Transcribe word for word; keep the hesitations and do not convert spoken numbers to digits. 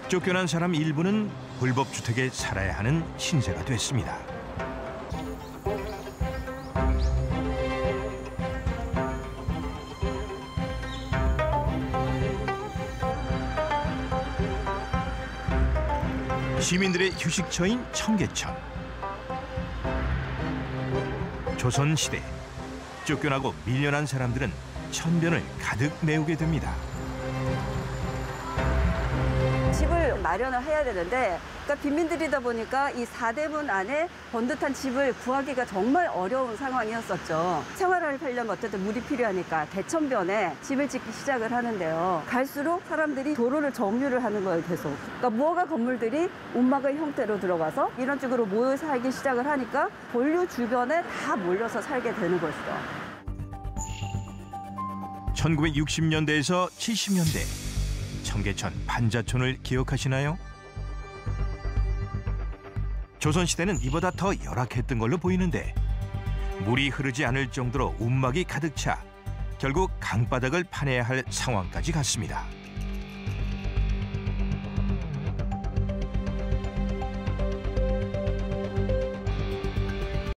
쫓겨난 사람 일부는 불법 주택에 살아야 하는 신세가 됐습니다. 시민들의 휴식처인 청계천. 조선시대 쫓겨나고 밀려난 사람들은 천변을 가득 메우게 됩니다. 집을 마련을 해야 되는데, 그러니까 빈민들이다 보니까 이 사대문 안에 번듯한 집을 구하기가 정말 어려운 상황이었었죠. 생활을 하려면 어쨌든 물이 필요하니까 대천변에 집을 짓기 시작을 하는데요. 갈수록 사람들이 도로를 점유를 하는 거예요, 계속. 그러니까 무허가 건물들이 움막의 형태로 들어가서 이런 식으로 모여 살기 시작을 하니까 본류 주변에 다 몰려서 살게 되는 것이죠. 천구백육십 년대에서 칠십 년대 청계천 반자촌을 기억하시나요? 조선시대는 이보다 더 열악했던 걸로 보이는데 물이 흐르지 않을 정도로 움막이 가득 차 결국 강바닥을 파내야 할 상황까지 갔습니다.